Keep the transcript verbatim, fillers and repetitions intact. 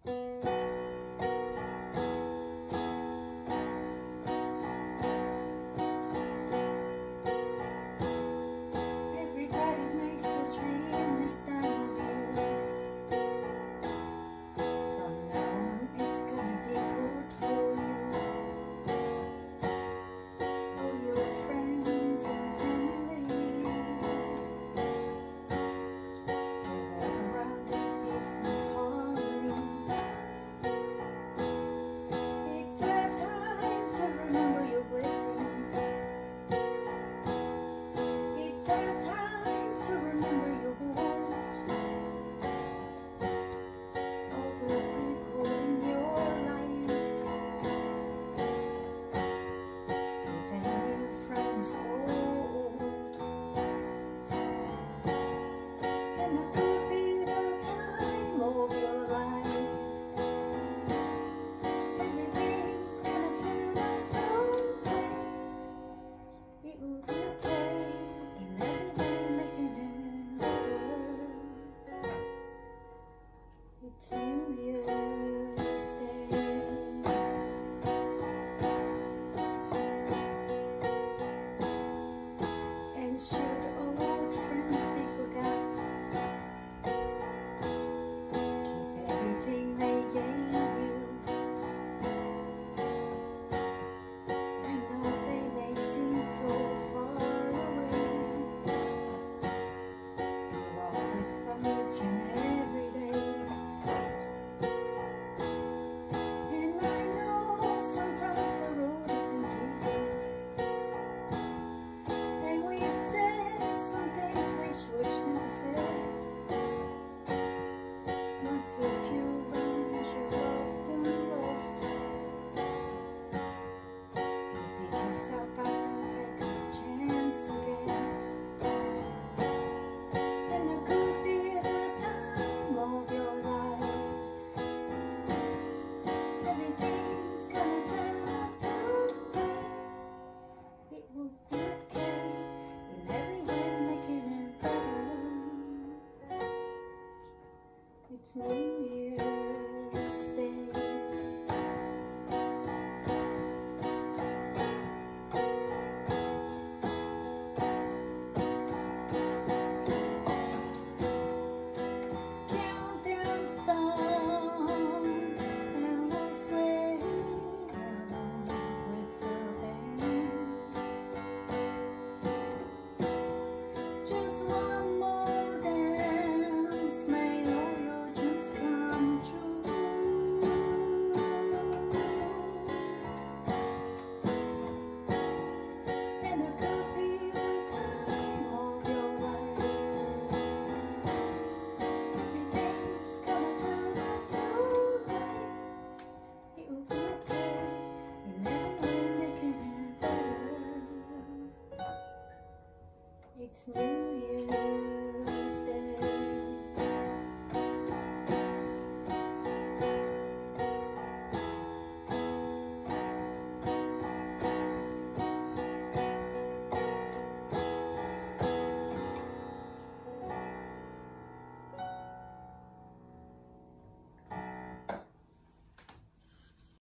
Everybody makes a dream this time of year. From now on, it's gonna be good for you. All your friends and family gather around in peace and harmony. It's a time to remember your blessings. It's a time to remember your goals. All the people in your life, even new friends or old. And it could be the time of your life. Everything's gonna turn out alright. It will be okay in every way, making it better. It's New Year's Day. And should old friends be forgot, keep everything they gave you. And though they may seem so far away, you walk with them each and every day. And I know sometimes the road isn't easy, and we've said some things we should never say. Once with you and your loved and lost, you pick yourself up and take a chance again. And it could be the time of your life. Everything's gonna turn out alright. It will be okay in every way, making it better. It's New Year's Day. Countdown's done, and we'll sway along with the band. Just one more dance, may all your dreams come true. And it could be the time of your life. Everything's gonna turn out alright. It will be okay in every way, making it better. It's New Year.